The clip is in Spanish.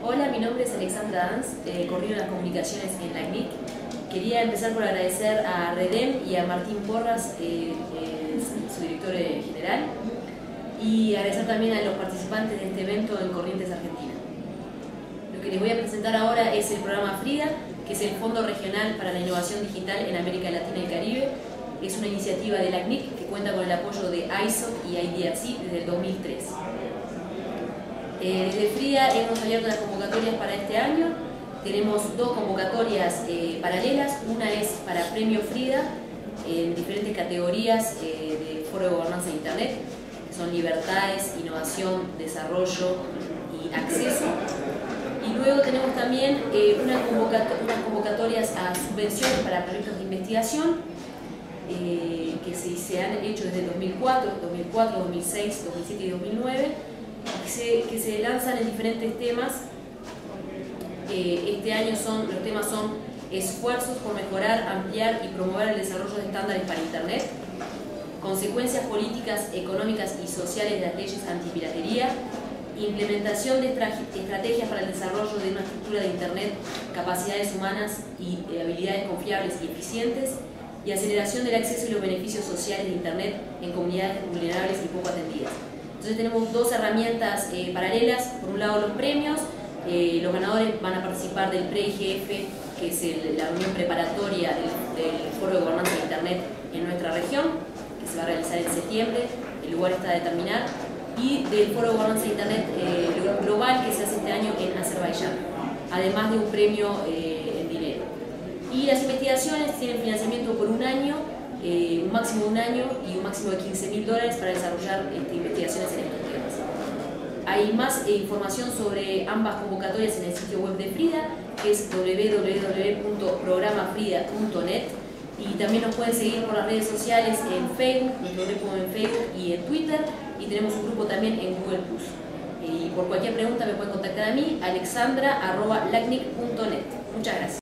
Hola, mi nombre es Alexandra Danz, coordino las comunicaciones en la CNIC. Quería empezar por agradecer a Redem y a Martín Porras, su director general, y agradecer también a los participantes de este evento en Corrientes, Argentina. Lo que les voy a presentar ahora es el programa FRIDA, que es el Fondo Regional para la Innovación Digital en América Latina y Caribe. Es una iniciativa de la CNIC que cuenta con el apoyo de ISOC y IDRC desde el 2003. Desde FRIDA hemos abierto las convocatorias para este año. Tenemos dos convocatorias paralelas. Una es para Premio FRIDA en diferentes categorías de Foro de Gobernanza de Internet, que son libertades, innovación, desarrollo y acceso. Y luego tenemos también unas convocatorias a subvenciones para proyectos de investigación que se han hecho desde 2004, 2006, 2007 y 2009, que se lanzan en diferentes temas. Este año los temas son esfuerzos por mejorar, ampliar y promover el desarrollo de estándares para Internet, consecuencias políticas, económicas y sociales de las leyes antipiratería, implementación de estrategias para el desarrollo de una estructura de Internet, capacidades humanas y habilidades confiables y eficientes, y aceleración del acceso y los beneficios sociales de Internet en comunidades vulnerables y poco atendidas. Entonces tenemos dos herramientas paralelas. Por un lado, los premios. Los ganadores van a participar del PRE-IGF, que es la reunión preparatoria del Foro de Gobernanza de Internet en nuestra región, que se va a realizar en septiembre. El lugar está a determinar. Y del Foro de Gobernanza de Internet global, que se hace este año en Azerbaiyán, además de un premio en dinero. Y las investigaciones tienen financiamiento por un año, un máximo de un año y un máximo de $15.000 para desarrollar investigaciones en estos temas. Hay más información sobre ambas convocatorias en el sitio web de FRIDA, que es www.programafrida.net, y también nos pueden seguir por las redes sociales en Facebook, nuestro grupo en Facebook y en Twitter, y tenemos un grupo también en Google+. Y por cualquier pregunta me pueden contactar a mí, alexandra@lacnic.net. Muchas gracias.